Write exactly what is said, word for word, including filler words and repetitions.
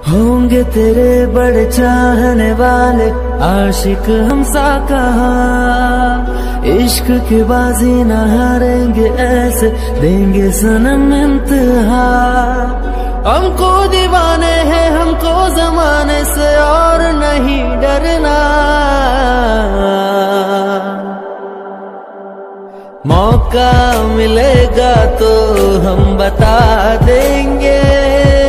होंगे तेरे बड़े चाहने वाले आशिक हमसा कहा, इश्क की बाजी न हारेंगे ऐसे देंगे सनम इंतहा। हमको दीवाने हैं हमको जमाने से और नहीं डरना, मौका मिलेगा तो हम बता देंगे।